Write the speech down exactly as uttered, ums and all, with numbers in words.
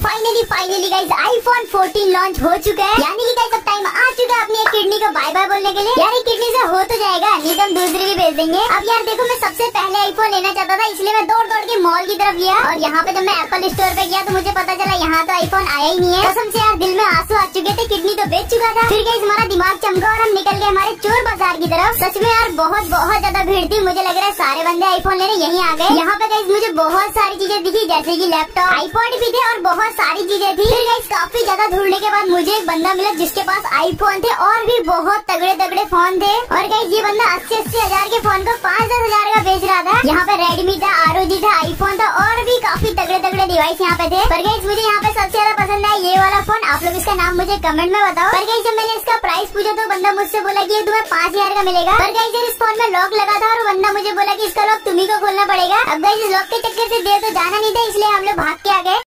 Finally finally guys iPhone fourteen launch हो चुका है, यानी कि गाइस अब टाइम आ चुका है अपनी एक किडनी को बाय बाय बोलने के लिए। यार ये किडनी से हो तो जाएगा, नहीं तो हम दूसरी भी भेज देंगे। अब यार देखो मैं सबसे पहले आईफोन लेना चाहता था, इसलिए मैं दौड़ दौड़ के मॉल की तरफ गया और यहाँ पे जब मैं एप्पल स्टोर पे गया तो मुझे पता चला यहाँ तो आईफोन आया ही नहीं है। कसम से यार दिल में आंसू आ चुके थे, किडनी तो बेच चुका था। फिर गाइस हमारा दिमाग चमका और हम निकल गए हमारे चोर बाजार की तरफ। सच में यार बहुत बहुत ज्यादा भीड़ थी, मुझे लग रहा है सारे बंदे आईफोन लेने यहीं आ गए। यहाँ पे गाइस मुझे बहुत सारी चीजें दिखी, जैसे की लैपटॉप, आईपॉड भी थे और बहुत सारी चीजें थी। फिर गाइस काफी ज्यादा ढूंढने के बाद मुझे एक बंदा मिला जिसके पास आईफोन थे और भी बहुत तगड़े तगड़े फोन थे। और गाइस ये बंदा अस्सी अस्सी हजार के फोन को पाँच दस हजार का बेच रहा था। यहाँ पे रेडमी था, आरओजी था, आईफोन था और भी काफी तगड़े तगड़े डिवाइस यहाँ पे थे। पर गाइस मुझे यहाँ पे सबसे ज्यादा पसंद आया ये वाला फोन। आप लोग इसका नाम मुझे कमेंट में बताओ। पर गाइस जब मैंने इसका प्राइस पूछा तो बंदा मुझसे बोला कि ये तुम्हें पाँच हजार का मिलेगा। पर गाइस इस फोन में लॉक लगा था और बंदा मुझे बोला कि इसका लॉक तुम्ही को खोलना पड़ेगा। अब गाइस इस लॉक के चक्कर से देर तो जाना नहीं था, इसलिए हम लोग भाग के आ गए।